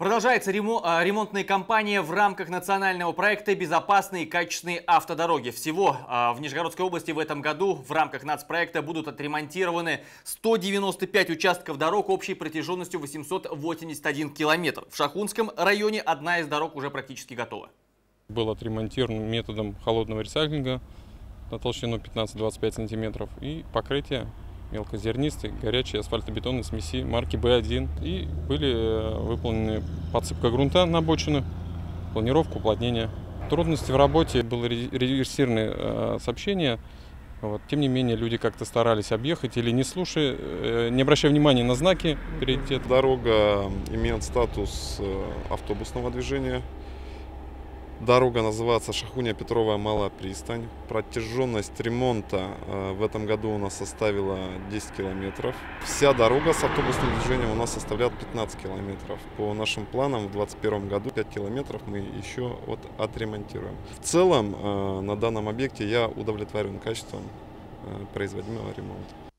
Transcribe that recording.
Продолжается ремонтная кампания в рамках национального проекта «Безопасные и качественные автодороги». Всего в Нижегородской области в этом году в рамках нацпроекта будут отремонтированы 195 участков дорог общей протяженностью 881 километр. В Шахунском районе одна из дорог уже практически готова. Был отремонтирован методом холодного ресайклинга на толщину 15-25 сантиметров и покрытие мелкозернистой горячей асфальтобетонной смеси марки Б1. И были выполнены подсыпка грунта на обочины, планировка, уплотнение. Трудности в работе, было реверсивное сообщение. Тем не менее, люди как-то старались объехать или не слушая, не обращая внимания на знаки приоритета. Дорога имеет статус автобусного движения. Дорога называется Шахуня-Петровая Малая Пристань. Протяженность ремонта в этом году у нас составила 10 километров. Вся дорога с автобусным движением у нас составляет 15 километров. По нашим планам в 2021 году 5 километров мы еще отремонтируем. В целом на данном объекте я удовлетворен качеством производимого ремонта.